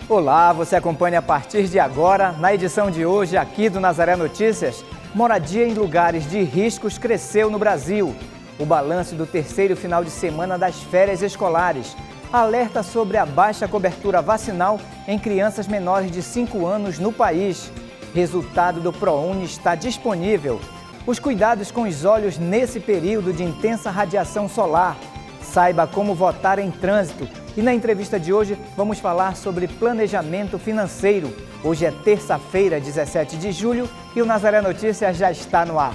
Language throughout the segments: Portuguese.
Olá, você acompanha a partir de agora, na edição de hoje aqui do Nazaré Notícias, moradia em lugares de riscos cresceu no Brasil. O balanço do terceiro final de semana das férias escolares. Alerta sobre a baixa cobertura vacinal em crianças menores de 5 anos no país. Resultado do ProUni está disponível. Os cuidados com os olhos nesse período de intensa radiação solar. Saiba como votar em trânsito. E na entrevista de hoje vamos falar sobre planejamento financeiro. Hoje é terça-feira, 17 de julho, e o Nazaré Notícias já está no ar.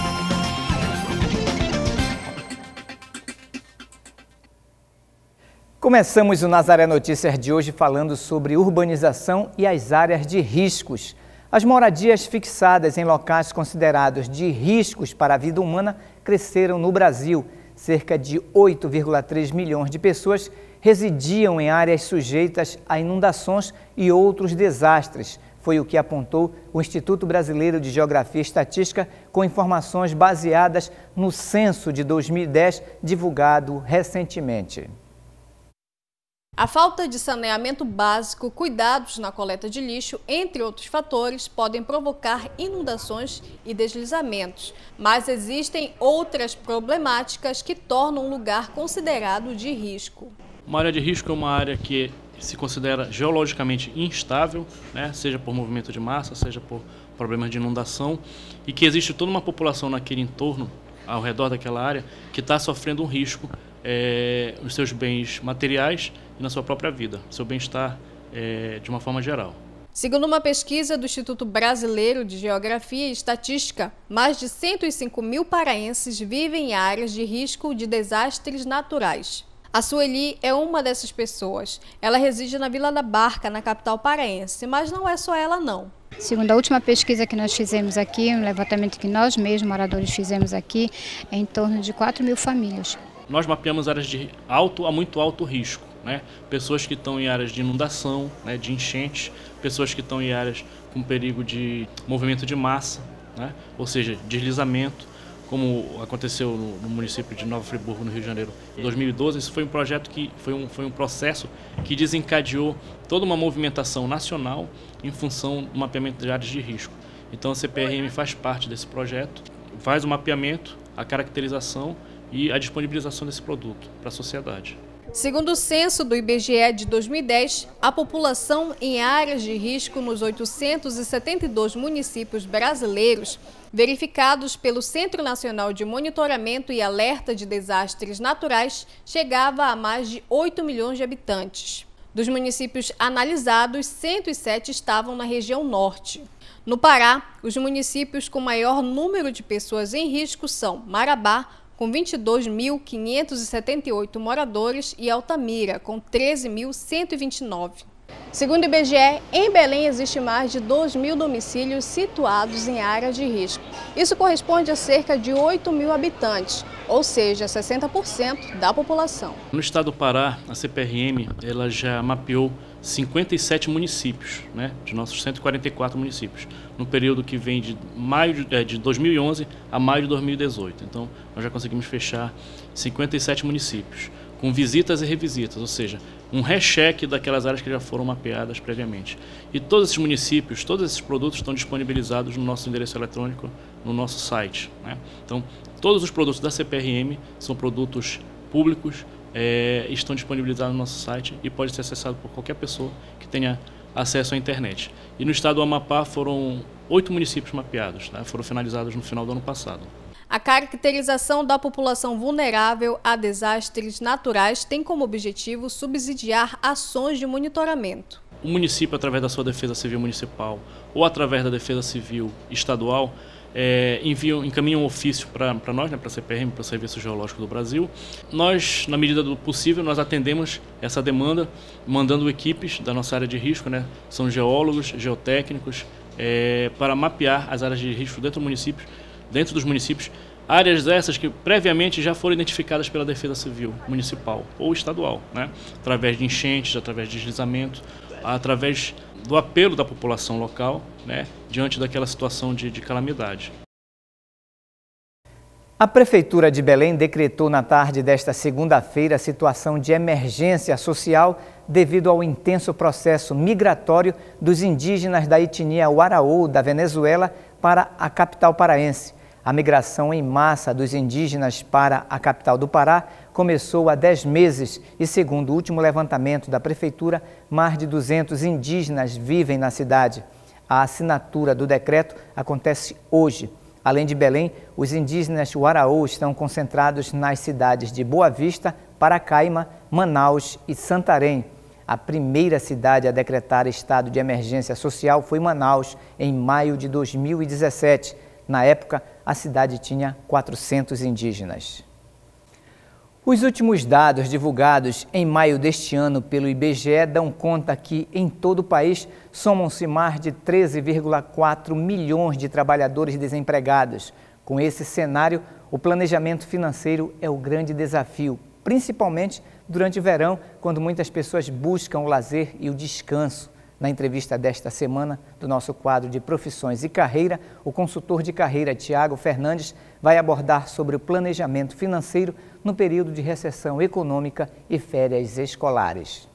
Começamos o Nazaré Notícias de hoje falando sobre urbanização e as áreas de riscos. As moradias fixadas em locais considerados de riscos para a vida humana cresceram no Brasil. Cerca de 8,3 milhões de pessoas residiam em áreas sujeitas a inundações e outros desastres. Foi o que apontou o Instituto Brasileiro de Geografia e Estatística com informações baseadas no censo de 2010, divulgado recentemente. A falta de saneamento básico, cuidados na coleta de lixo, entre outros fatores, podem provocar inundações e deslizamentos. Mas existem outras problemáticas que tornam um lugar considerado de risco. Uma área de risco é uma área que se considera geologicamente instável, né? Seja por movimento de massa, seja por problemas de inundação, e que existe toda uma população naquele entorno, ao redor daquela área, que está sofrendo um risco nos seus bens materiais e na sua própria vida, seu bem-estar de uma forma geral. Segundo uma pesquisa do Instituto Brasileiro de Geografia e Estatística, mais de 105 mil paraenses vivem em áreas de risco de desastres naturais. A Sueli é uma dessas pessoas. Ela reside na Vila da Barca, na capital paraense, mas não é só ela não. Segundo a última pesquisa que nós fizemos aqui, um levantamento que nós mesmos, moradores, fizemos aqui, é em torno de 4 mil famílias. Nós mapeamos áreas de alto a muito alto risco, né? Pessoas que estão em áreas de inundação, né, de enchentes, pessoas que estão em áreas com perigo de movimento de massa, né? Ou seja, deslizamento, como aconteceu no município de Nova Friburgo, no Rio de Janeiro, em 2012. Isso foi um projeto que foi um processo que desencadeou toda uma movimentação nacional em função do mapeamento de áreas de risco. Então a CPRM faz parte desse projeto, faz o mapeamento, a caracterização e a disponibilização desse produto para a sociedade. Segundo o censo do IBGE de 2010, a população em áreas de risco nos 872 municípios brasileiros, verificados pelo Centro Nacional de Monitoramento e Alerta de Desastres Naturais, chegava a mais de 8 milhões de habitantes. Dos municípios analisados, 107 estavam na região norte. No Pará, os municípios com maior número de pessoas em risco são Marabá, com 22.578 moradores, e Altamira, com 13.129. Segundo o IBGE, em Belém existe mais de 2.000 domicílios situados em áreas de risco. Isso corresponde a cerca de 8 mil habitantes, ou seja, 60% da população. No estado do Pará, a CPRM ela já mapeou 57 municípios, né, de nossos 144 municípios, no período que vem de maio de 2011 a maio de 2018. Então, nós já conseguimos fechar 57 municípios, com visitas e revisitas, ou seja, um recheque daquelas áreas que já foram mapeadas previamente. E todos esses municípios, todos esses produtos estão disponibilizados no nosso endereço eletrônico, no nosso site, né? Então, todos os produtos da CPRM são produtos públicos, estão disponibilizados no nosso site e pode ser acessado por qualquer pessoa que tenha acesso à internet. E no estado do Amapá foram 8 municípios mapeados, tá? Foram finalizados no final do ano passado. A caracterização da população vulnerável a desastres naturais tem como objetivo subsidiar ações de monitoramento. O município, através da sua defesa civil municipal ou através da defesa civil estadual, encaminha um ofício para nós, né, para a CPRM, para o Serviço Geológico do Brasil. Nós, na medida do possível, nós atendemos essa demanda, mandando equipes da nossa área de risco, né, são geólogos, geotécnicos, para mapear as áreas de risco dentro dos municípios, áreas essas que previamente já foram identificadas pela Defesa Civil Municipal ou estadual, né, através de enchentes, através de deslizamento, através do apelo da população local, né, diante daquela situação de calamidade. A Prefeitura de Belém decretou na tarde desta segunda-feira a situação de emergência social devido ao intenso processo migratório dos indígenas da etnia Waraú da Venezuela para a capital paraense. A migração em massa dos indígenas para a capital do Pará começou há 10 meses e, segundo o último levantamento da Prefeitura, mais de 200 indígenas vivem na cidade. A assinatura do decreto acontece hoje. Além de Belém, os indígenas Waraú estão concentrados nas cidades de Boa Vista, Paracaima, Manaus e Santarém. A primeira cidade a decretar estado de emergência social foi Manaus, em maio de 2017. Na época, a cidade tinha 400 indígenas. Os últimos dados divulgados em maio deste ano pelo IBGE dão conta que, em todo o país, somam-se mais de 13,4 milhões de trabalhadores desempregados. Com esse cenário, o planejamento financeiro é o grande desafio, principalmente durante o verão, quando muitas pessoas buscam o lazer e o descanso. Na entrevista desta semana, do nosso quadro de Profissões e Carreira, o consultor de carreira Tiago Fernandes vai abordar sobre o planejamento financeiro no período de recessão econômica e férias escolares.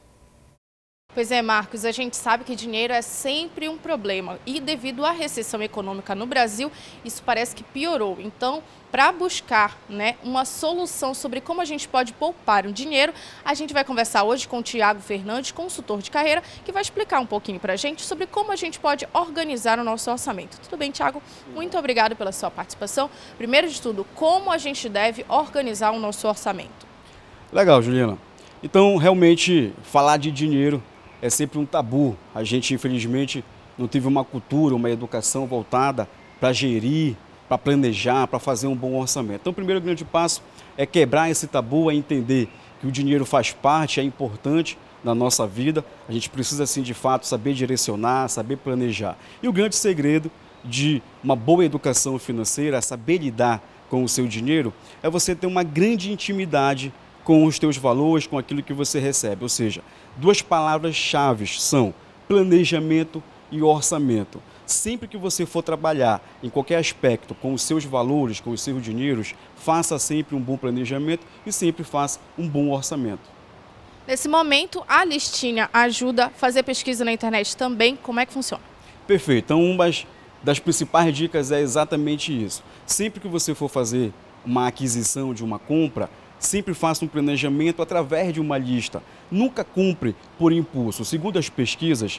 Pois é, Marcos, a gente sabe que dinheiro é sempre um problema e devido à recessão econômica no Brasil, isso parece que piorou. Então, para buscar uma solução sobre como a gente pode poupar o dinheiro, a gente vai conversar hoje com o Tiago Fernandes, consultor de carreira, que vai explicar um pouquinho para a gente sobre como a gente pode organizar o nosso orçamento. Tudo bem, Tiago? Muito obrigado pela sua participação. Primeiro de tudo, como a gente deve organizar o nosso orçamento? Legal, Juliana. Então, realmente, falar de dinheiro é sempre um tabu. A gente, infelizmente, não teve uma cultura, uma educação voltada para gerir, para planejar, para fazer um bom orçamento. Então, o primeiro grande passo é quebrar esse tabu, é entender que o dinheiro faz parte, é importante na nossa vida. A gente precisa, sim, de fato, saber direcionar, saber planejar. E o grande segredo de uma boa educação financeira, saber lidar com o seu dinheiro, é você ter uma grande intimidade com os teus valores, com aquilo que você recebe. Ou seja, duas palavras-chave são planejamento e orçamento. Sempre que você for trabalhar em qualquer aspecto com os seus valores, com os seus dinheiros, faça sempre um bom planejamento e sempre faça um bom orçamento. Nesse momento, a listinha ajuda a fazer pesquisa na internet também. Como é que funciona? Perfeito. Então, uma das principais dicas é exatamente isso. Sempre que você for fazer uma aquisição de uma compra, sempre faça um planejamento através de uma lista. Nunca compre por impulso. Segundo as pesquisas,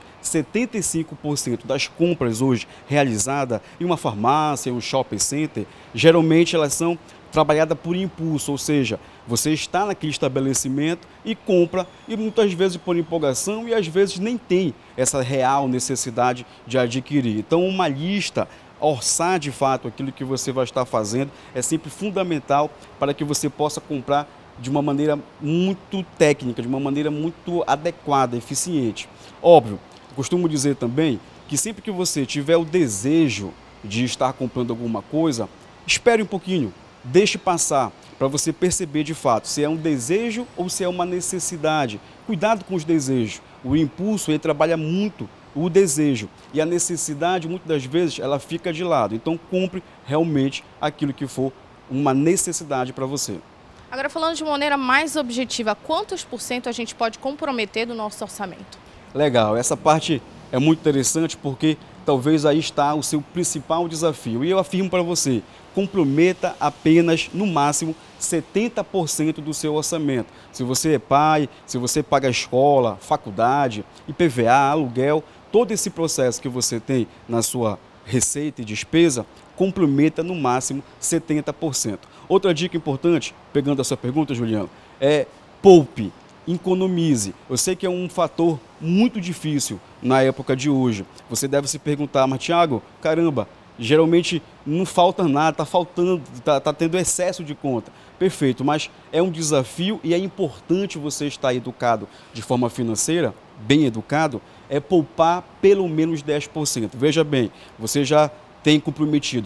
75% das compras hoje realizadas em uma farmácia, em um shopping center, geralmente elas são trabalhadas por impulso, ou seja, você está naquele estabelecimento e compra, e muitas vezes por empolgação e às vezes nem tem essa real necessidade de adquirir. Então, uma lista, orçar de fato aquilo que você vai estar fazendo é sempre fundamental para que você possa comprar de uma maneira muito técnica, de uma maneira muito adequada, eficiente. Óbvio, eu costumo dizer também que sempre que você tiver o desejo de estar comprando alguma coisa, espere um pouquinho, deixe passar para você perceber de fato se é um desejo ou se é uma necessidade. Cuidado com os desejos, o impulso ele trabalha muito o desejo e a necessidade, muitas das vezes, ela fica de lado. Então, compre realmente aquilo que for uma necessidade para você. Agora, falando de maneira mais objetiva, quantos % a gente pode comprometer do nosso orçamento? Legal, essa parte é muito interessante porque talvez aí está o seu principal desafio. E eu afirmo para você, comprometa apenas, no máximo, 70% do seu orçamento. Se você é pai, se você paga escola, faculdade, IPVA, aluguel, todo esse processo que você tem na sua receita e despesa, comprometa no máximo 70%. Outra dica importante, pegando a sua pergunta, Juliano, é poupe, economize. Eu sei que é um fator muito difícil na época de hoje. Você deve se perguntar, mas Tiago, caramba, geralmente não falta nada, está faltando, está tendo excesso de conta. Perfeito, mas é um desafio e é importante você estar educado de forma financeira, bem educado, é poupar pelo menos 10%. Veja bem, você já tem comprometido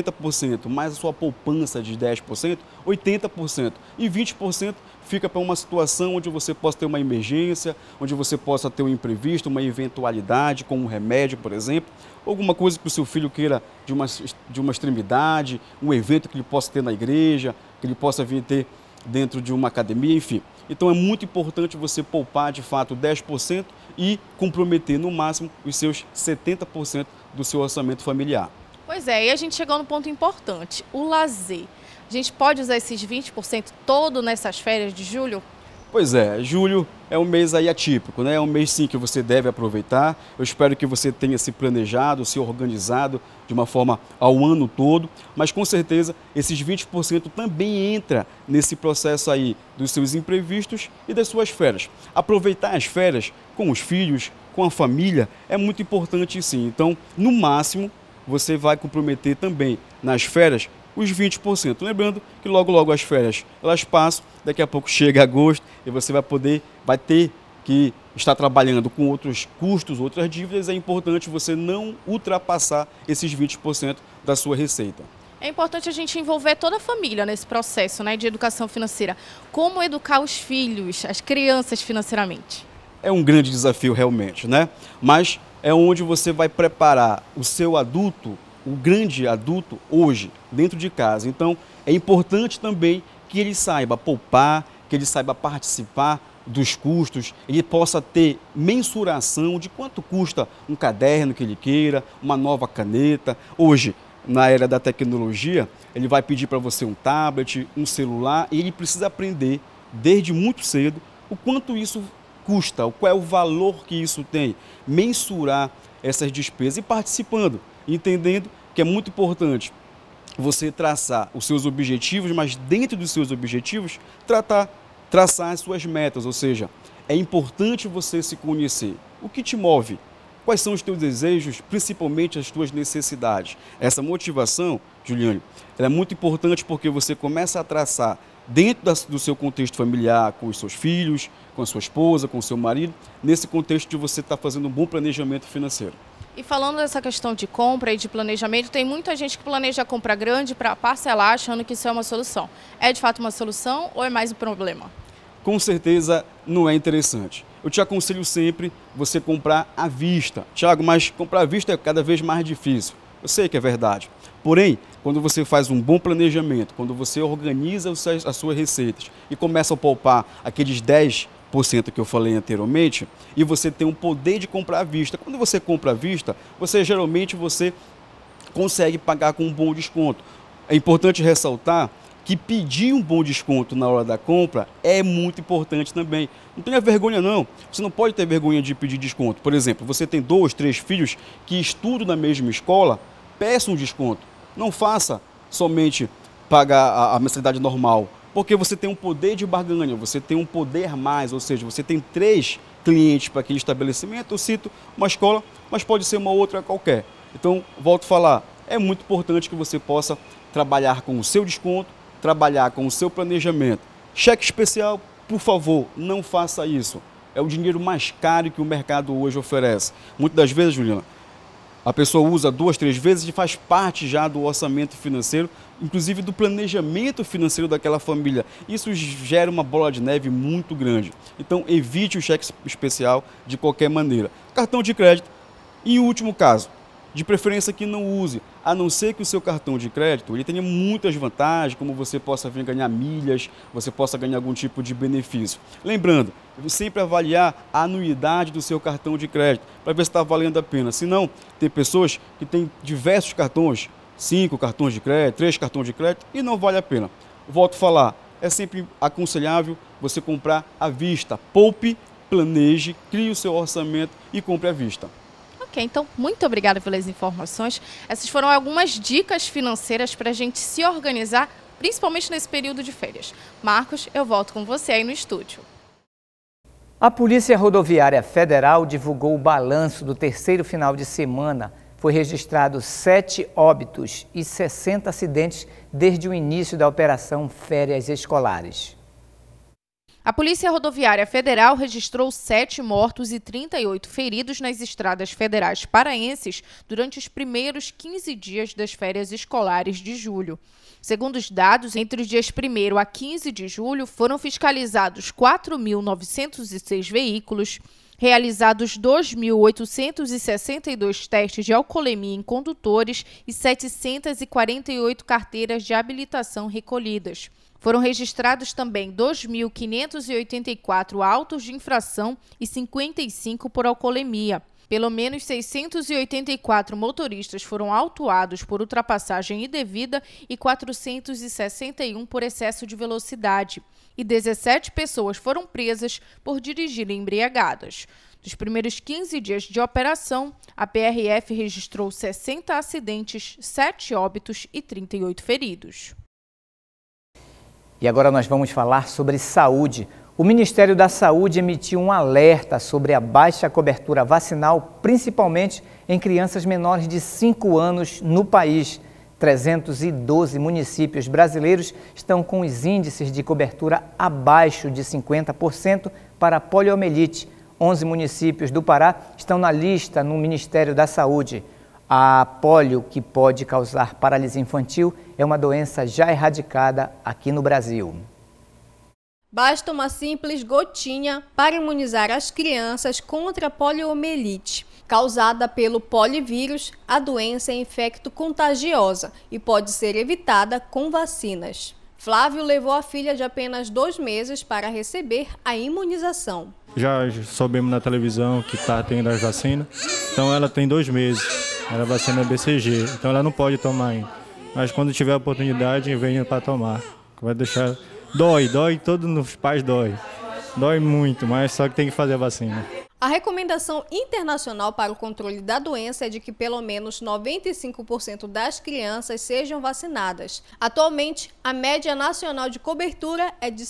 70% mais a sua poupança de 10%, 80%. E 20% fica para uma situação onde você possa ter uma emergência, onde você possa ter um imprevisto, uma eventualidade, como um remédio, por exemplo, alguma coisa que o seu filho queira de uma extremidade, um evento que ele possa ter na igreja, que ele possa vir ter dentro de uma academia, enfim. Então é muito importante você poupar de fato 10% e comprometer no máximo os seus 70% do seu orçamento familiar. Pois é, e a gente chegou no ponto importante, o lazer. A gente pode usar esses 20% todo nessas férias de julho? Pois é, julho é um mês aí atípico, né? É um mês sim que você deve aproveitar. Eu espero que você tenha se planejado, se organizado de uma forma ao ano todo, mas com certeza esses 20% também entra nesse processo aí dos seus imprevistos e das suas férias. Aproveitar as férias com os filhos, com a família, é muito importante sim. Então, no máximo, você vai comprometer também nas férias os 20%. Lembrando que logo as férias elas passam, daqui a pouco chega agosto e você vai ter que estar trabalhando com outros custos, outras dívidas. É importante você não ultrapassar esses 20% da sua receita. É importante a gente envolver toda a família nesse processo, né, de educação financeira. Como educar os filhos, as crianças financeiramente? É um grande desafio realmente, né? Mas é onde você vai preparar o seu adulto, o grande adulto hoje, dentro de casa. Então, é importante também que ele saiba poupar, que ele saiba participar dos custos, ele possa ter mensuração de quanto custa um caderno que ele queira, uma nova caneta. Hoje, na era da tecnologia, ele vai pedir para você um tablet, um celular, e ele precisa aprender, desde muito cedo, o quanto isso custa, qual é o valor que isso tem, mensurar essas despesas e participando, entendendo que é muito importante você traçar os seus objetivos, mas dentro dos seus objetivos, traçar as suas metas, ou seja, é importante você se conhecer. O que te move? Quais são os teus desejos, principalmente as tuas necessidades? Essa motivação, Juliane, ela é muito importante porque você começa a traçar dentro do seu contexto familiar, com os seus filhos, com a sua esposa, com o seu marido, nesse contexto de você estar fazendo um bom planejamento financeiro. E falando dessa questão de compra e de planejamento, tem muita gente que planeja a compra grande para parcelar achando que isso é uma solução. É de fato uma solução ou é mais um problema? Com certeza não é interessante. Eu te aconselho sempre você comprar à vista. Tiago, mas comprar à vista é cada vez mais difícil. Eu sei que é verdade. Porém, quando você faz um bom planejamento, quando você organiza as suas receitas e começa a poupar aqueles 10% que eu falei anteriormente, e você tem um poder de comprar à vista. Quando você compra à vista, geralmente você consegue pagar com um bom desconto. É importante ressaltar que pedir um bom desconto na hora da compra é muito importante também. Não tenha vergonha não, você não pode ter vergonha de pedir desconto. Por exemplo, você tem 2, 3 filhos que estudam na mesma escola, peça um desconto. Não faça somente pagar a mensalidade normal, porque você tem um poder de barganha, você tem um poder a mais, ou seja, você tem 3 clientes para aquele estabelecimento. Eu cito uma escola, mas pode ser uma outra qualquer. Então, volto a falar, é muito importante que você possa trabalhar com o seu desconto, trabalhar com o seu planejamento. Cheque especial, por favor, não faça isso. É o dinheiro mais caro que o mercado hoje oferece. Muitas das vezes, Juliana, a pessoa usa 2, 3 vezes e faz parte já do orçamento financeiro, inclusive do planejamento financeiro daquela família. Isso gera uma bola de neve muito grande. Então, evite o cheque especial de qualquer maneira. Cartão de crédito, em último caso, de preferência que não use, a não ser que o seu cartão de crédito ele tenha muitas vantagens, como você possa vir ganhar milhas, você possa ganhar algum tipo de benefício. Lembrando, sempre avaliar a anuidade do seu cartão de crédito, para ver se está valendo a pena. Se não, tem pessoas que têm diversos cartões, 5 cartões de crédito, 3 cartões de crédito, e não vale a pena. Volto a falar, é sempre aconselhável você comprar à vista. Poupe, planeje, crie o seu orçamento e compre à vista. Ok, então, muito obrigada pelas informações. Essas foram algumas dicas financeiras para a gente se organizar, principalmente nesse período de férias. Marcos, eu volto com você aí no estúdio. A Polícia Rodoviária Federal divulgou o balanço do terceiro final de semana. Foi registrado 7 óbitos e 60 acidentes desde o início da operação Férias Escolares. A Polícia Rodoviária Federal registrou 7 mortos e 38 feridos nas estradas federais paraenses durante os primeiros 15 dias das férias escolares de julho. Segundo os dados, entre os dias 1º a 15 de julho, foram fiscalizados 4.906 veículos, realizados 2.862 testes de alcoolemia em condutores e 748 carteiras de habilitação recolhidas. Foram registrados também 2.584 autos de infração e 55 por alcoolemia. Pelo menos 684 motoristas foram autuados por ultrapassagem indevida e 461 por excesso de velocidade. E 17 pessoas foram presas por dirigirem embriagadas. Dos primeiros 15 dias de operação, a PRF registrou 60 acidentes, 7 óbitos e 38 feridos. E agora nós vamos falar sobre saúde. O Ministério da Saúde emitiu um alerta sobre a baixa cobertura vacinal, principalmente em crianças menores de 5 anos no país. 312 municípios brasileiros estão com os índices de cobertura abaixo de 50% para a poliomielite. 11 municípios do Pará estão na lista no Ministério da Saúde. A polio, que pode causar paralisia infantil, é uma doença já erradicada aqui no Brasil. Basta uma simples gotinha para imunizar as crianças contra a poliomielite. Causada pelo polivírus, a doença é infecto-contagiosa e pode ser evitada com vacinas. Flávio levou a filha de apenas 2 meses para receber a imunização. Já soubemos na televisão que está tendo as vacinas, então ela tem 2 meses, ela vacina BCG, então ela não pode tomar ainda. Mas quando tiver a oportunidade, venha para tomar. Vai deixar... Dói, todos os pais dói muito, mas só que tem que fazer a vacina. A recomendação internacional para o controle da doença é de que pelo menos 95% das crianças sejam vacinadas. Atualmente, a média nacional de cobertura é de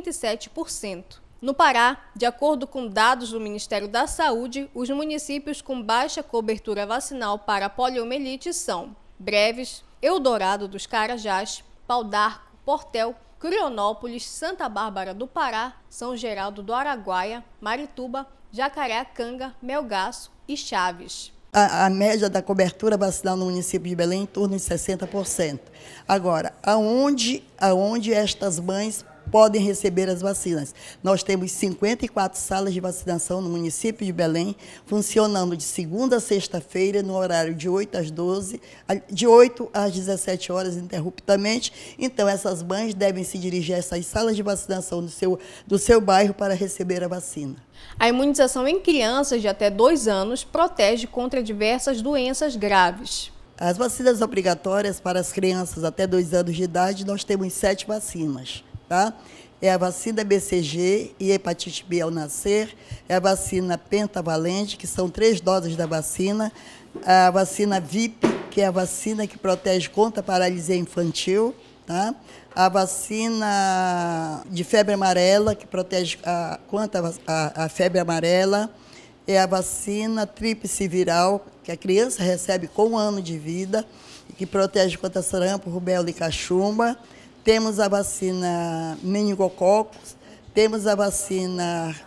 77%. No Pará, de acordo com dados do Ministério da Saúde, os municípios com baixa cobertura vacinal para a poliomielite são Breves, Eldorado dos Carajás, Pau d'Arco, Portel, Curionópolis, Santa Bárbara do Pará, São Geraldo do Araguaia, Marituba, Jacareacanga, Melgaço e Chaves. A média da cobertura vacinal no município de Belém é em torno de 60%. Agora, aonde estas mães podem receber as vacinas? Nós temos 54 salas de vacinação no município de Belém, funcionando de segunda a sexta-feira, no horário de 8 às 12, de 8 às 17 horas, ininterruptamente. Então, essas mães devem se dirigir a essas salas de vacinação do seu bairro para receber a vacina. A imunização em crianças de até 2 anos protege contra diversas doenças graves. As vacinas obrigatórias para as crianças até 2 anos de idade, nós temos 7 vacinas. Tá? É a vacina BCG e hepatite B ao nascer, é a vacina pentavalente, que são 3 doses da vacina, a vacina VIP, que é a vacina que protege contra a paralisia infantil, tá? A vacina de febre amarela, que protege contra a febre amarela, é a vacina tríplice viral, que a criança recebe com 1 ano de vida, que protege contra sarampo, rubéola e cachumba. Temos a vacina meningococos, temos a vacina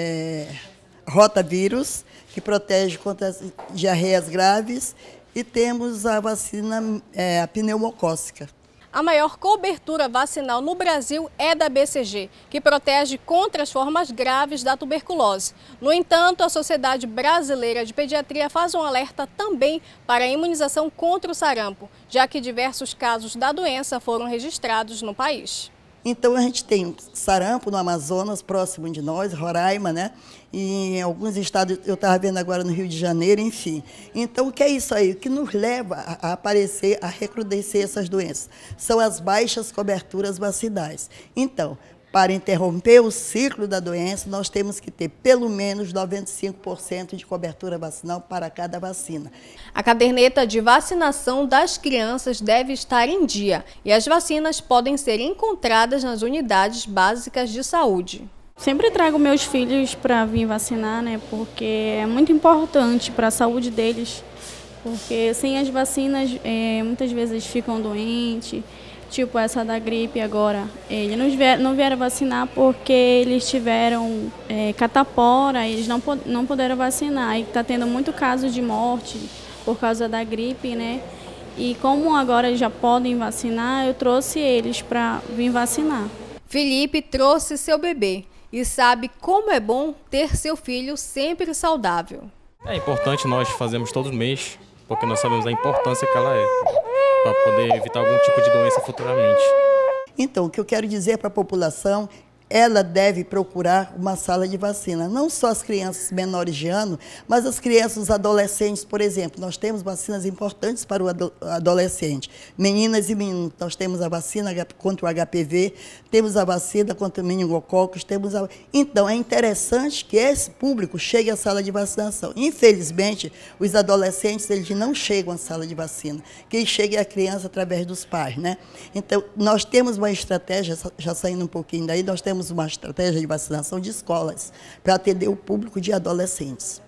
rotavírus, que protege contra as diarreias graves, e temos a vacina pneumocócica. A maior cobertura vacinal no Brasil é da BCG, que protege contra as formas graves da tuberculose. No entanto, a Sociedade Brasileira de Pediatria faz um alerta também para a imunização contra o sarampo, já que diversos casos da doença foram registrados no país. Então, a gente tem sarampo no Amazonas, próximo de nós, Roraima, né? E em alguns estados, eu estava vendo agora no Rio de Janeiro, enfim. Então, o que é isso aí? O que nos leva a aparecer, a recrudescer essas doenças? São as baixas coberturas vacinais. Então, para interromper o ciclo da doença, nós temos que ter pelo menos 95% de cobertura vacinal para cada vacina. A caderneta de vacinação das crianças deve estar em dia e as vacinas podem ser encontradas nas unidades básicas de saúde. Sempre trago meus filhos para vir vacinar, né? Porque é muito importante para a saúde deles, porque sem as vacinas muitas vezes ficam doentes, tipo essa da gripe agora, eles não vieram vacinar porque eles tiveram catapora, eles não puderam vacinar. E está tendo muito caso de morte por causa da gripe, né? E como agora eles já podem vacinar, eu trouxe eles para vir vacinar. Felipe trouxe seu bebê e sabe como é bom ter seu filho sempre saudável. É importante, nós fazemos todo mês, porque nós sabemos a importância que ela é, para poder evitar algum tipo de doença futuramente. Então, o que eu quero dizer para a população, ela deve procurar uma sala de vacina. Não só as crianças menores de ano, mas as crianças, os adolescentes, por exemplo. Nós temos vacinas importantes para o adolescente. Meninas e meninos, nós temos a vacina contra o HPV, temos a vacina contra o meningococos, Então, é interessante que esse público chegue à sala de vacinação. Infelizmente, os adolescentes, eles não chegam à sala de vacina. Quem chega é a criança através dos pais, né? Então, nós temos uma estratégia, já saindo um pouquinho daí, nós temos uma estratégia de vacinação de escolas para atender o público de adolescentes.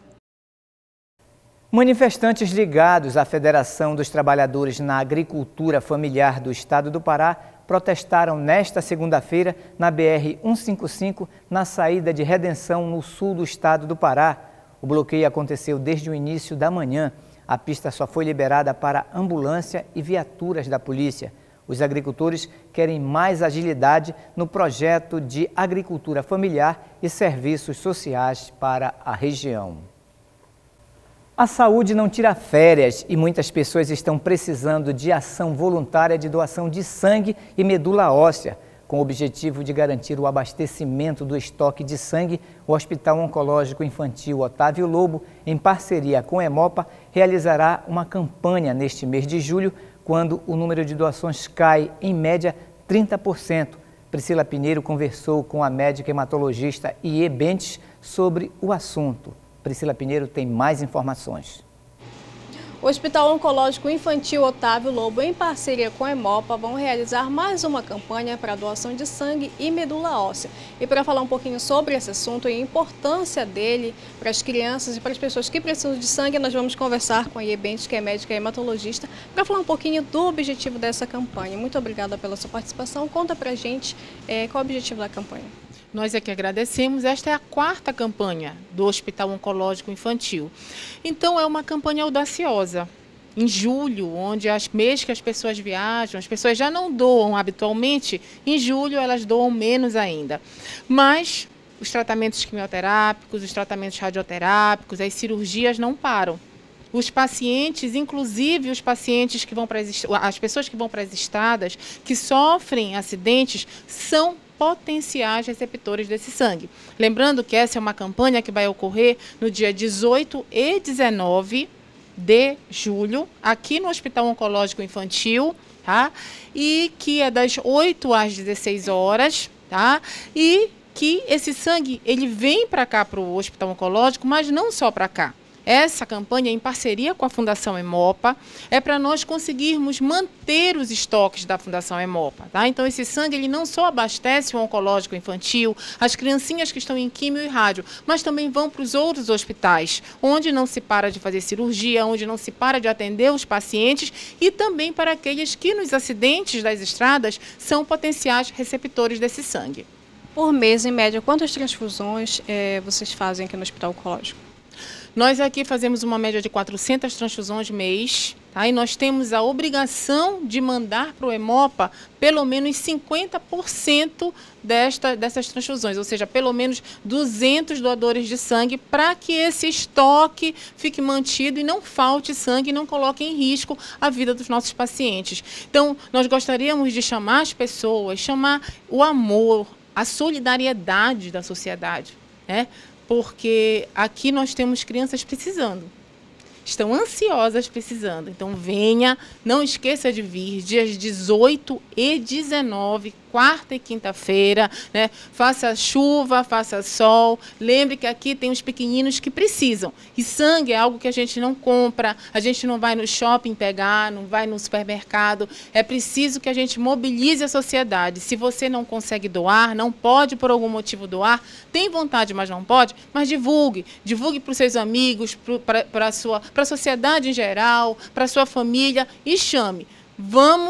Manifestantes ligados à Federação dos Trabalhadores na Agricultura Familiar do Estado do Pará protestaram nesta segunda-feira na BR-155, na saída de Redenção, no sul do estado do Pará. O bloqueio aconteceu desde o início da manhã. A pista só foi liberada para ambulância e viaturas da polícia. Os agricultores querem mais agilidade no projeto de agricultura familiar e serviços sociais para a região. A saúde não tira férias e muitas pessoas estão precisando de ação voluntária de doação de sangue e medula óssea. Com o objetivo de garantir o abastecimento do estoque de sangue, o Hospital Oncológico Infantil Otávio Lobo, em parceria com a Hemopa, realizará uma campanha neste mês de julho, quando o número de doações cai, em média, 30%. Priscila Pinheiro conversou com a médica hematologista Iê Bentes sobre o assunto. Priscila Pinheiro tem mais informações. O Hospital Oncológico Infantil Otávio Lobo, em parceria com a Hemopa, vão realizar mais uma campanha para doação de sangue e medula óssea. E para falar um pouquinho sobre esse assunto e a importância dele para as crianças e para as pessoas que precisam de sangue, nós vamos conversar com a Iê Bentes, que é médica hematologista, para falar um pouquinho do objetivo dessa campanha. Muito obrigada pela sua participação. Conta para a gente qual é o objetivo da campanha. Nós é que agradecemos. Esta é a 4ª campanha do Hospital Oncológico Infantil. Então, é uma campanha audaciosa. Em julho, onde mês que as pessoas viajam, as pessoas já não doam habitualmente, em julho elas doam menos ainda. Mas os tratamentos quimioterápicos, os tratamentos radioterápicos, as cirurgias não param. Os pacientes, inclusive os pacientes que vão para as pessoas que vão para as estradas, que sofrem acidentes, são potenciais receptores desse sangue. Lembrando que essa é uma campanha que vai ocorrer no dia 18 e 19 de julho, aqui no Hospital Oncológico Infantil, tá? E que é das 8 às 16 horas, tá? E que esse sangue, ele vem para cá, para o Hospital Oncológico, mas não só para cá. Essa campanha, em parceria com a Fundação Hemopa, é para nós conseguirmos manter os estoques da Fundação Hemopa. Tá? Então, esse sangue ele não só abastece o oncológico infantil, as criancinhas que estão em químio e rádio, mas também vão para os outros hospitais, onde não se para de fazer cirurgia, onde não se para de atender os pacientes e também para aqueles que nos acidentes das estradas são potenciais receptores desse sangue. Por mês, em média, quantas transfusões vocês fazem aqui no Hospital Oncológico? Nós aqui fazemos uma média de 400 transfusões mês, tá? E nós temos a obrigação de mandar para o Hemopa pelo menos 50% dessas transfusões, ou seja, pelo menos 200 doadores de sangue, para que esse estoque fique mantido e não falte sangue e não coloque em risco a vida dos nossos pacientes. Então, nós gostaríamos de chamar as pessoas, chamar o amor, a solidariedade da sociedade, né? Porque aqui nós temos crianças precisando, estão ansiosas precisando. Então venha, não esqueça de vir, dias 18 e 19, quarta e quinta-feira, né? Faça chuva, faça sol, lembre que aqui tem os pequeninos que precisam. E sangue é algo que a gente não compra, a gente não vai no shopping pegar, não vai no supermercado. É preciso que a gente mobilize a sociedade. Se você não consegue doar, não pode por algum motivo doar, tem vontade, mas não pode, mas divulgue. Divulgue para os seus amigos, para a sociedade em geral, para a sua família e chame. Vamos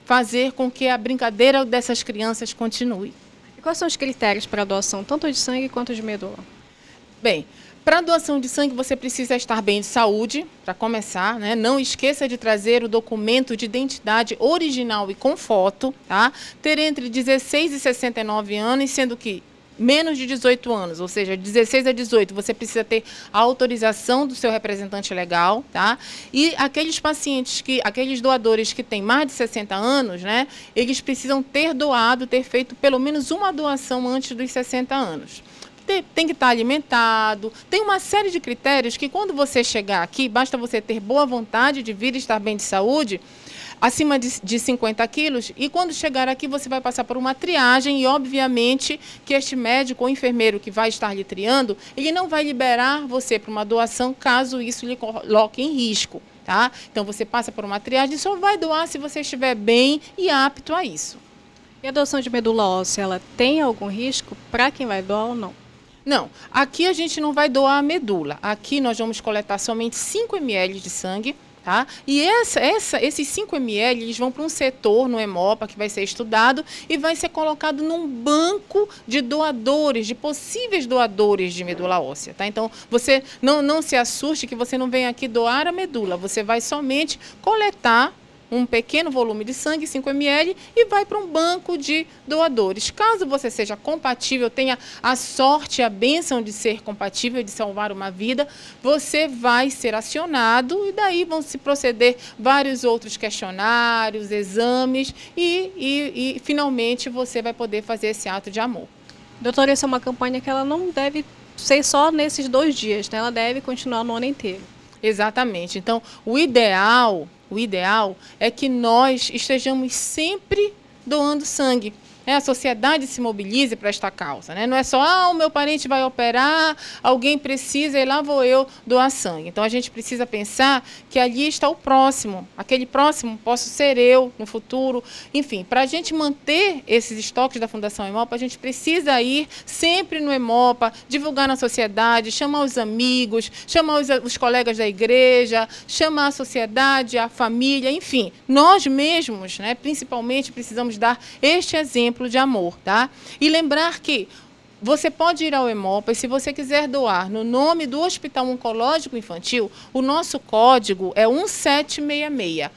fazer com que a brincadeira dessas crianças continue. E quais são os critérios para a doação, tanto de sangue quanto de medula? Bem, para a doação de sangue você precisa estar bem de saúde, para começar, né? Não esqueça de trazer o documento de identidade original e com foto, tá? Ter entre 16 e 69 anos, sendo que menos de 18 anos, ou seja, 16 a 18, você precisa ter a autorização do seu representante legal, tá? E aqueles pacientes, aqueles doadores que têm mais de 60 anos, né? Eles precisam ter feito pelo menos uma doação antes dos 60 anos. Tem que estar alimentado, tem uma série de critérios que quando você chegar aqui, basta você ter boa vontade de vir e estar bem de saúde, acima de 50 quilos, e quando chegar aqui você vai passar por uma triagem e obviamente que este médico ou enfermeiro que vai estar lhe triando, ele não vai liberar você para uma doação caso isso lhe coloque em risco, tá? Então você passa por uma triagem e só vai doar se você estiver bem e apto a isso. E a doação de medula óssea, ela tem algum risco para quem vai doar ou não? Não, aqui a gente não vai doar a medula. Aqui nós vamos coletar somente 5 ml de sangue, tá? E esses 5 ml eles vão para um setor no Hemopa que vai ser estudado e vai ser colocado num banco de doadores, de possíveis doadores de medula óssea, tá? Então, você não se assuste que você não vem aqui doar a medula, você vai somente coletar um pequeno volume de sangue, 5 ml, e vai para um banco de doadores. Caso você seja compatível, tenha a sorte, a bênção de ser compatível, de salvar uma vida, você vai ser acionado e daí vão se proceder vários outros questionários, exames e finalmente você vai poder fazer esse ato de amor. Doutora, essa é uma campanha que ela não deve ser só nesses 2 dias, né? Ela deve continuar no ano inteiro. Exatamente. Então, o ideal é que nós estejamos sempre doando sangue. A sociedade se mobilize para esta causa, né? Não é só, o meu parente vai operar, alguém precisa e lá vou eu doar sangue. Então a gente precisa pensar que ali está o próximo, aquele próximo posso ser eu no futuro. Enfim, para a gente manter esses estoques da Fundação Hemopa, a gente precisa ir sempre no Hemopa, divulgar na sociedade, chamar os amigos, chamar os colegas da igreja, chamar a sociedade, a família, enfim. Nós mesmos, né, principalmente, precisamos dar este exemplo de amor, tá? E lembrar que você pode ir ao Hemopa e se você quiser doar no nome do Hospital Oncológico Infantil, o nosso código é 1766.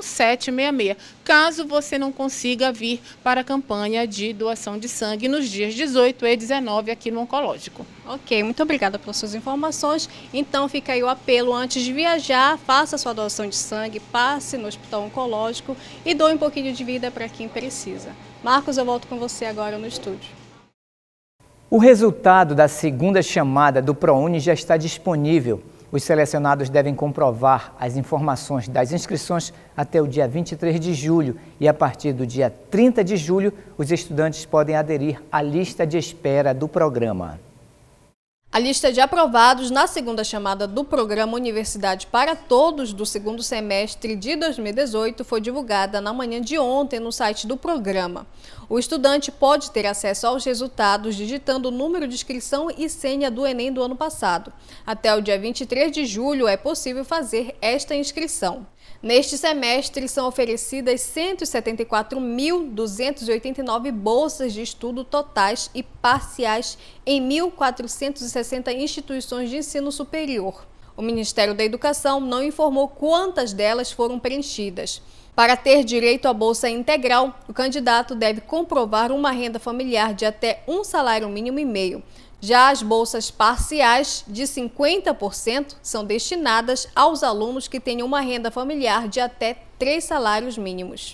1766, caso você não consiga vir para a campanha de doação de sangue nos dias 18 e 19 aqui no Oncológico. Ok, muito obrigada pelas suas informações. Então fica aí o apelo, antes de viajar, faça sua doação de sangue, passe no Hospital Oncológico e doe um pouquinho de vida para quem precisa. Marcos, eu volto com você agora no estúdio. O resultado da segunda chamada do ProUni já está disponível. Os selecionados devem comprovar as informações das inscrições até o dia 23 de julho e, a partir do dia 30 de julho, os estudantes podem aderir à lista de espera do programa. A lista de aprovados na segunda chamada do programa Universidade para Todos do segundo semestre de 2018 foi divulgada na manhã de ontem no site do programa. O estudante pode ter acesso aos resultados digitando o número de inscrição e senha do Enem do ano passado. Até o dia 23 de julho é possível fazer esta inscrição. Neste semestre, são oferecidas 174.289 bolsas de estudo totais e parciais em 1.460 instituições de ensino superior. O Ministério da Educação não informou quantas delas foram preenchidas. Para ter direito à bolsa integral, o candidato deve comprovar uma renda familiar de até um salário mínimo e meio. Já as bolsas parciais, de 50%, são destinadas aos alunos que tenham uma renda familiar de até 3 salários mínimos.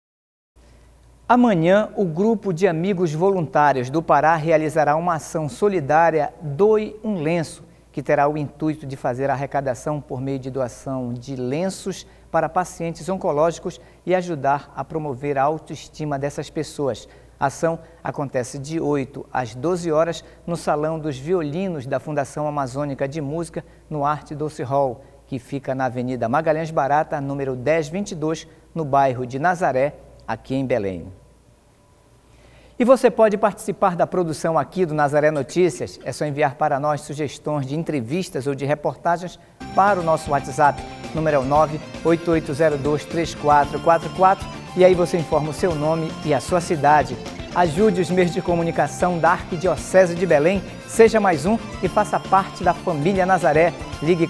Amanhã, o grupo de amigos voluntários do Pará realizará uma ação solidária Doe um Lenço, que terá o intuito de fazer a arrecadação por meio de doação de lenços para pacientes oncológicos e ajudar a promover a autoestima dessas pessoas. A ação acontece de 8 às 12 horas no Salão dos Violinos da Fundação Amazônica de Música, no Arte Doce Hall, que fica na Avenida Magalhães Barata, número 1022, no bairro de Nazaré, aqui em Belém. E você pode participar da produção aqui do Nazaré Notícias. É só enviar para nós sugestões de entrevistas ou de reportagens para o nosso WhatsApp. Número é o 988023444 E aí você informa o seu nome e a sua cidade. Ajude os meios de comunicação da Arquidiocese de Belém, seja mais um e faça parte da família Nazaré. Ligue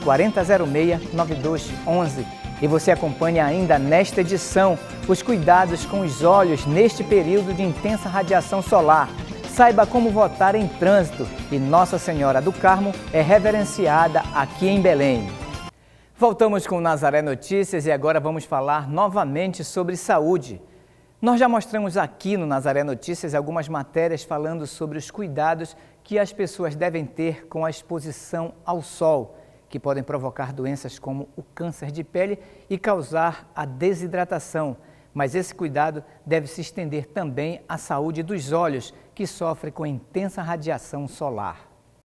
4006-9211. E você acompanha ainda nesta edição os cuidados com os olhos neste período de intensa radiação solar. Saiba como votar em trânsito e Nossa Senhora do Carmo é reverenciada aqui em Belém. Voltamos com o Nazaré Notícias e agora vamos falar novamente sobre saúde. Nós já mostramos aqui no Nazaré Notícias algumas matérias falando sobre os cuidados que as pessoas devem ter com a exposição ao sol, que podem provocar doenças como o câncer de pele e causar a desidratação. Mas esse cuidado deve se estender também à saúde dos olhos, que sofrem com intensa radiação solar.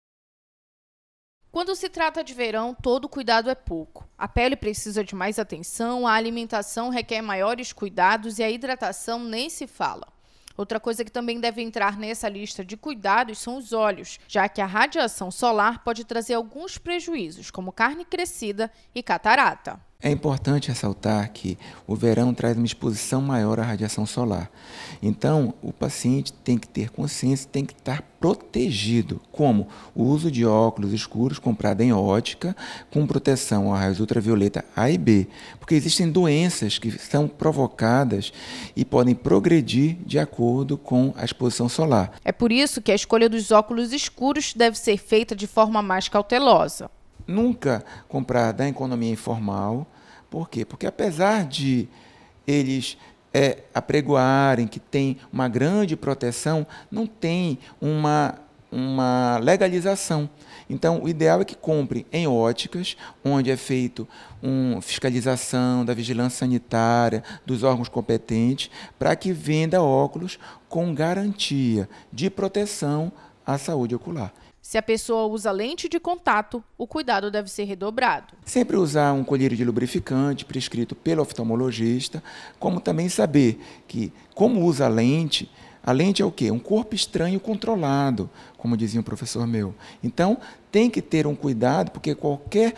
Quando se trata de verão, todo cuidado é pouco. A pele precisa de mais atenção, a alimentação requer maiores cuidados e a hidratação nem se fala. Outra coisa que também deve entrar nessa lista de cuidados são os olhos, já que a radiação solar pode trazer alguns prejuízos, como carne crescida e catarata. É importante ressaltar que o verão traz uma exposição maior à radiação solar. Então, o paciente tem que ter consciência, tem que estar protegido, como o uso de óculos escuros comprado em ótica, com proteção a raios ultravioleta A e B, porque existem doenças que são provocadas e podem progredir de acordo com a exposição solar. É por isso que a escolha dos óculos escuros deve ser feita de forma mais cautelosa. Nunca comprar da economia informal. Por quê? Porque apesar de eles apregoarem que tem uma grande proteção, não tem uma legalização. Então, o ideal é que compre em óticas, onde é feito uma fiscalização da vigilância sanitária, dos órgãos competentes, para que venda óculos com garantia de proteção à saúde ocular. Se a pessoa usa lente de contato, o cuidado deve ser redobrado. Sempre usar um colírio de lubrificante prescrito pelo oftalmologista, como também saber que, como usa a lente é o quê? Um corpo estranho controlado, como dizia um professor meu. Então, tem que ter um cuidado, porque qualquer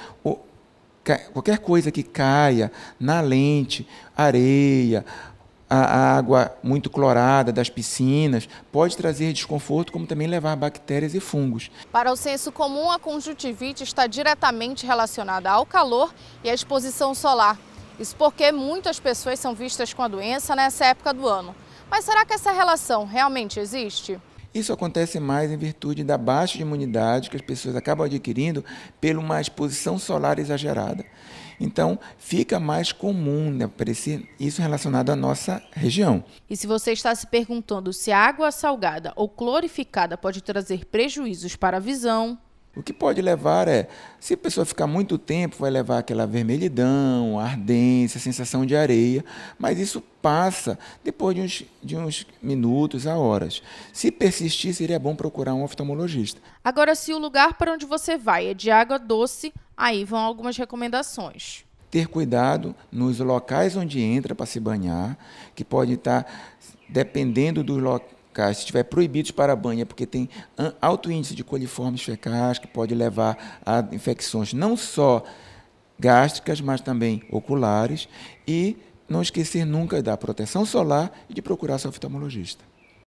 coisa que caia na lente, areia, a água muito clorada das piscinas pode trazer desconforto, como também levar bactérias e fungos. Para o senso comum, a conjuntivite está diretamente relacionada ao calor e à exposição solar. Isso porque muitas pessoas são vistas com a doença nessa época do ano. Mas será que essa relação realmente existe? Isso acontece mais em virtude da baixa imunidade que as pessoas acabam adquirindo por uma exposição solar exagerada. Então, fica mais comum, né, aparecer isso relacionado à nossa região. E se você está se perguntando se a água salgada ou clorificada pode trazer prejuízos para a visão... O que pode levar se a pessoa ficar muito tempo, vai levar aquela vermelhidão, ardência, sensação de areia, mas isso passa depois de uns minutos a horas. Se persistir, seria bom procurar um oftalmologista. Agora, se o lugar para onde você vai é de água doce, aí vão algumas recomendações. Ter cuidado nos locais onde entra para se banhar, que pode estar, dependendo dos locais, se estiver proibidos para banho, é porque tem alto índice de coliformes fecais, que pode levar a infecções não só gástricas, mas também oculares. E não esquecer nunca da proteção solar e de procurar seu oftalmologista.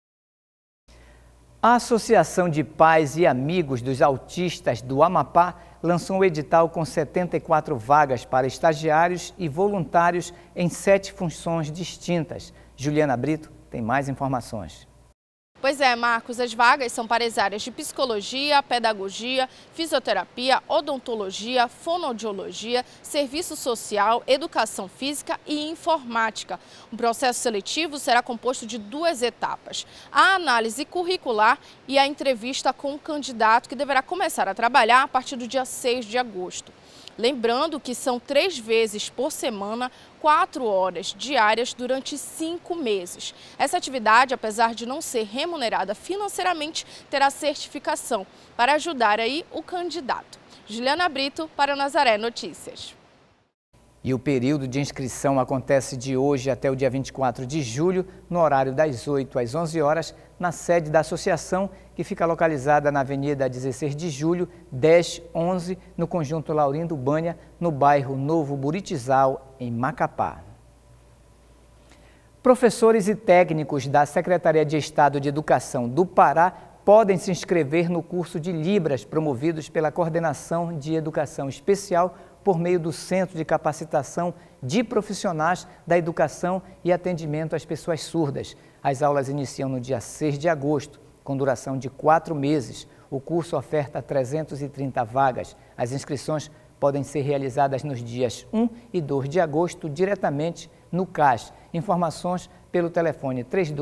A Associação de Pais e Amigos dos Autistas do Amapá lançou um edital com 74 vagas para estagiários e voluntários em 7 funções distintas. Juliana Brito tem mais informações. Pois é, Marcos, as vagas são para as áreas de psicologia, pedagogia, fisioterapia, odontologia, fonoaudiologia, serviço social, educação física e informática. O processo seletivo será composto de 2 etapas: a análise curricular e a entrevista com o candidato, que deverá começar a trabalhar a partir do dia 6 de agosto. Lembrando que são 3 vezes por semana, 4 horas diárias durante 5 meses. Essa atividade, apesar de não ser remunerada financeiramente, terá certificação para ajudar aí o candidato. Juliana Brito para Nazaré Notícias. E o período de inscrição acontece de hoje até o dia 24 de julho, no horário das 8 às 11 horas, na sede da associação, que fica localizada na Avenida 16 de Julho, 1011, no Conjunto Laurindo Banha, no bairro Novo Buritizal, em Macapá. Professores e técnicos da Secretaria de Estado de Educação do Pará podem se inscrever no curso de Libras promovidos pela Coordenação de Educação Especial por meio do Centro de Capacitação de Profissionais da Educação e Atendimento às Pessoas Surdas. As aulas iniciam no dia 6 de agosto, com duração de 4 meses. O curso oferta 330 vagas. As inscrições podem ser realizadas nos dias 1 e 2 de agosto diretamente no CAS. Informações pelo telefone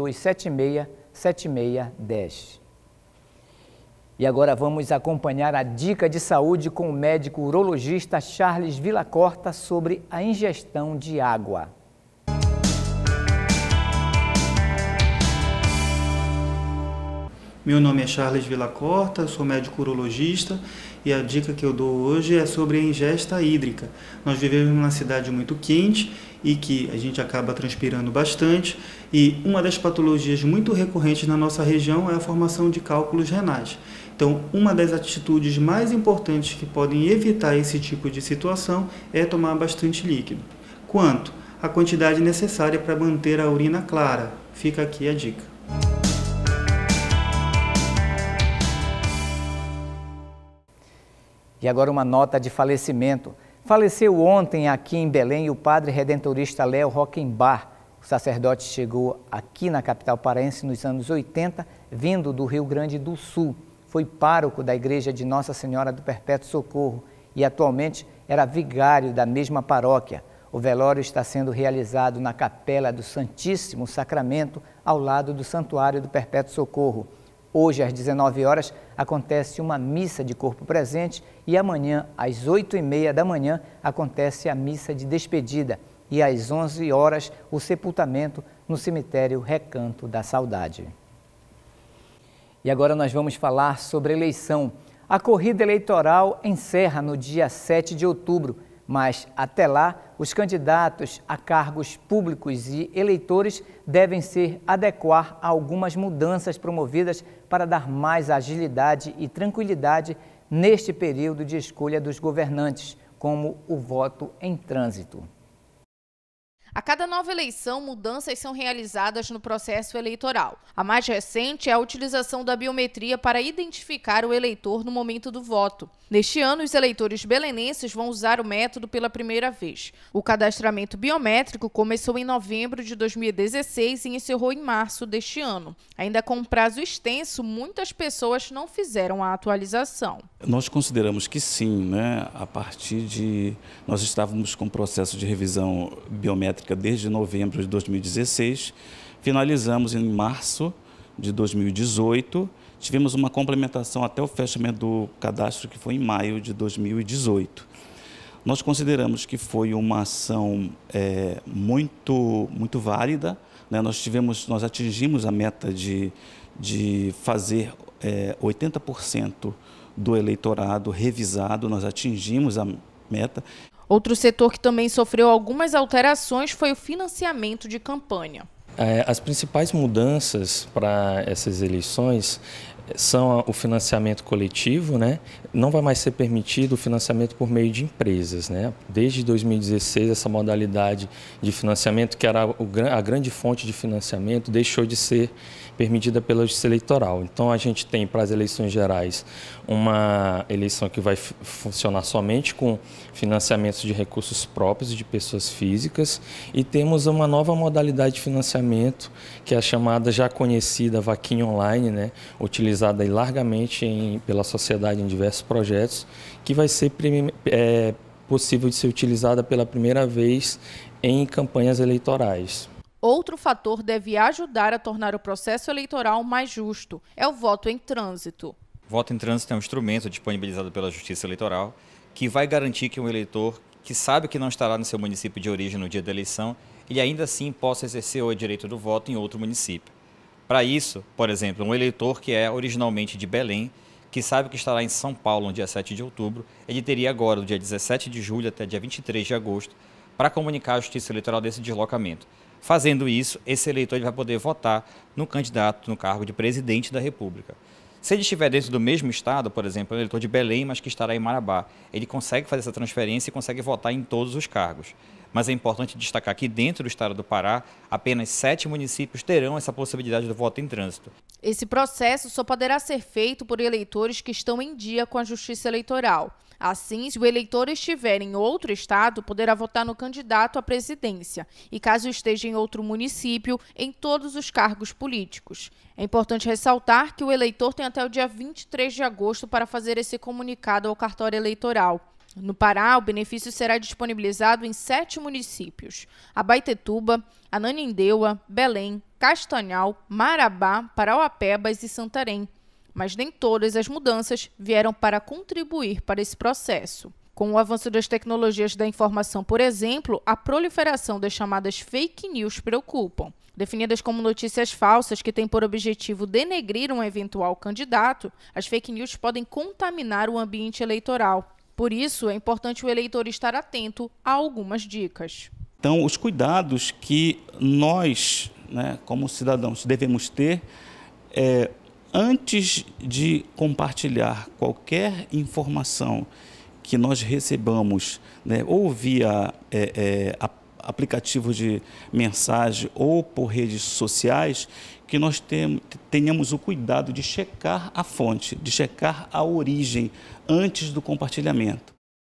3276-7610. E agora vamos acompanhar a dica de saúde com o médico urologista Charles Villacorta sobre a ingestão de água. Meu nome é Charles Villacorta, eu sou médico urologista e a dica que eu dou hoje é sobre a ingesta hídrica. Nós vivemos numa cidade muito quente e que a gente acaba transpirando bastante, e uma das patologias muito recorrentes na nossa região é a formação de cálculos renais. Então, uma das atitudes mais importantes que podem evitar esse tipo de situação é tomar bastante líquido. Quanto? A quantidade necessária para manter a urina clara. Fica aqui a dica. E agora uma nota de falecimento. Faleceu ontem aqui em Belém o padre redentorista Léo Rockenbach. O sacerdote chegou aqui na capital paraense nos anos 80, vindo do Rio Grande do Sul. Foi pároco da igreja de Nossa Senhora do Perpétuo Socorro e atualmente era vigário da mesma paróquia. O velório está sendo realizado na Capela do Santíssimo Sacramento, ao lado do Santuário do Perpétuo Socorro. Hoje, às 19 horas, acontece uma missa de corpo presente e amanhã, às 8h30 da manhã, acontece a missa de despedida e às 11 horas, o sepultamento no cemitério Recanto da Saudade. E agora nós vamos falar sobre eleição. A corrida eleitoral encerra no dia 7 de outubro, mas até lá, os candidatos a cargos públicos e eleitores devem se adequar a algumas mudanças promovidas para dar mais agilidade e tranquilidade neste período de escolha dos governantes, como o voto em trânsito. A cada nova eleição, mudanças são realizadas no processo eleitoral. A mais recente é a utilização da biometria para identificar o eleitor no momento do voto. Neste ano, os eleitores belenenses vão usar o método pela primeira vez. O cadastramento biométrico começou em novembro de 2016 e encerrou em março deste ano. Ainda com um prazo extenso, muitas pessoas não fizeram a atualização. Nós consideramos que sim, né? A partir de... Nós estávamos com o processo de revisão biométrica desde novembro de 2016, finalizamos em março de 2018, tivemos uma complementação até o fechamento do cadastro, que foi em maio de 2018. Nós consideramos que foi uma ação muito válida, né? Nós atingimos a meta de fazer 80% do eleitorado revisado, nós atingimos a meta. Outro setor que também sofreu algumas alterações foi o financiamento de campanha. As principais mudanças para essas eleições são o financiamento coletivo, né? Não vai mais ser permitido o financiamento por meio de empresas, né? Desde 2016, essa modalidade de financiamento, que era a grande fonte de financiamento, deixou de ser permitida pela Justiça Eleitoral. Então, a gente tem para as eleições gerais uma eleição que vai funcionar somente com financiamentos de recursos próprios de pessoas físicas, e temos uma nova modalidade de financiamento, que é a chamada, já conhecida, vaquinha online, né? Utilizada largamente pela sociedade em diversos projetos, que vai ser possível de ser utilizada pela primeira vez em campanhas eleitorais. Outro fator deve ajudar a tornar o processo eleitoral mais justo, é o voto em trânsito. O voto em trânsito é um instrumento disponibilizado pela Justiça Eleitoral que vai garantir que um eleitor que sabe que não estará no seu município de origem no dia da eleição, ele ainda assim possa exercer o direito do voto em outro município. Para isso, por exemplo, um eleitor que é originalmente de Belém, que sabe que estará em São Paulo no dia 7 de outubro, ele teria agora, do dia 17 de julho até dia 23 de agosto, para comunicar à Justiça Eleitoral desse deslocamento. Fazendo isso, esse eleitor ele vai poder votar no candidato no cargo de presidente da República. Se ele estiver dentro do mesmo estado, por exemplo, um eleitor de Belém, mas que estará em Marabá, ele consegue fazer essa transferência e consegue votar em todos os cargos. Mas é importante destacar que dentro do estado do Pará, apenas 7 municípios terão essa possibilidade do voto em trânsito. Esse processo só poderá ser feito por eleitores que estão em dia com a Justiça Eleitoral. Assim, se o eleitor estiver em outro estado, poderá votar no candidato à presidência e, caso esteja em outro município, em todos os cargos políticos. É importante ressaltar que o eleitor tem até o dia 23 de agosto para fazer esse comunicado ao cartório eleitoral. No Pará, o benefício será disponibilizado em 7 municípios: Abaetetuba, Ananindeua, Belém, Castanhal, Marabá, Parauapebas e Santarém. Mas nem todas as mudanças vieram para contribuir para esse processo. Com o avanço das tecnologias da informação, por exemplo, a proliferação das chamadas fake news preocupam. Definidas como notícias falsas que têm por objetivo denegrir um eventual candidato, as fake news podem contaminar o ambiente eleitoral. Por isso, é importante o eleitor estar atento a algumas dicas. Então, os cuidados que nós, como cidadãos, devemos ter antes de compartilhar qualquer informação que nós recebamos, ou via aplicativos de mensagem ou por redes sociais, que nós tenhamos o cuidado de checar a fonte, de checar a origem antes do compartilhamento.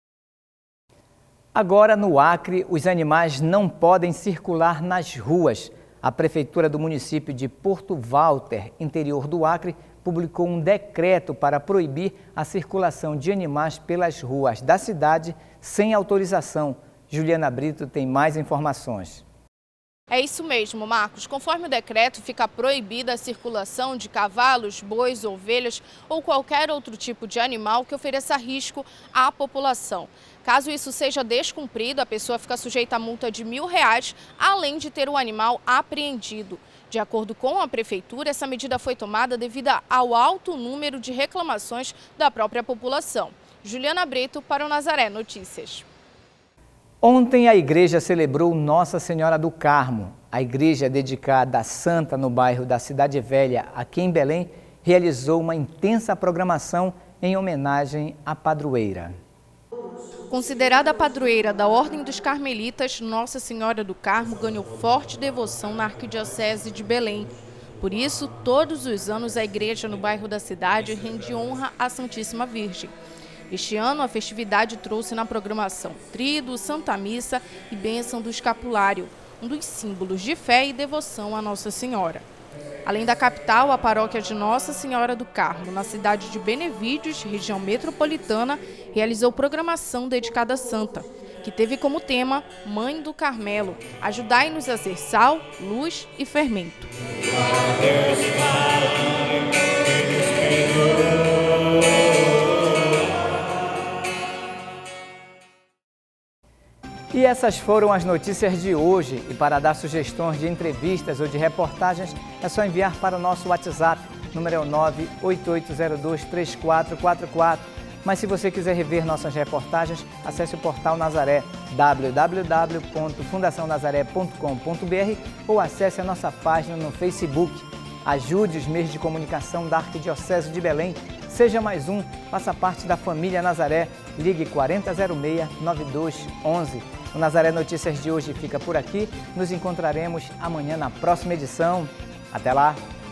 Agora, no Acre, os animais não podem circular nas ruas. A Prefeitura do município de Porto Walter, interior do Acre, publicou um decreto para proibir a circulação de animais pelas ruas da cidade sem autorização. Juliana Brito tem mais informações. É isso mesmo, Marcos. Conforme o decreto, fica proibida a circulação de cavalos, bois, ovelhas ou qualquer outro tipo de animal que ofereça risco à população. Caso isso seja descumprido, a pessoa fica sujeita a multa de R$1.000, além de ter o animal apreendido. De acordo com a Prefeitura, essa medida foi tomada devido ao alto número de reclamações da própria população. Juliana Brito para o Nazaré Notícias. Ontem a igreja celebrou Nossa Senhora do Carmo. A igreja dedicada à santa no bairro da Cidade Velha, aqui em Belém, realizou uma intensa programação em homenagem à padroeira. Considerada a padroeira da Ordem dos Carmelitas, Nossa Senhora do Carmo ganhou forte devoção na Arquidiocese de Belém. Por isso, todos os anos a igreja no bairro da cidade rende honra à Santíssima Virgem. Este ano, a festividade trouxe na programação Tríduo, Santa Missa e Bênção do Escapulário, um dos símbolos de fé e devoção à Nossa Senhora. Além da capital, a paróquia de Nossa Senhora do Carmo, na cidade de Benevídeos, região metropolitana, realizou programação dedicada à santa, que teve como tema Mãe do Carmelo, ajudai-nos a ser sal, luz e fermento. E essas foram as notícias de hoje. E para dar sugestões de entrevistas ou de reportagens, é só enviar para o nosso WhatsApp. Número é o 988023444. Mas se você quiser rever nossas reportagens, acesse o portal Nazaré, www.fundacionazaré.com.br ou acesse a nossa página no Facebook. Ajude os meios de comunicação da Arquidiocese de Belém. Seja mais um, faça parte da família Nazaré. Ligue 4006-9211. O Nazaré Notícias de hoje fica por aqui. Nos encontraremos amanhã na próxima edição. Até lá!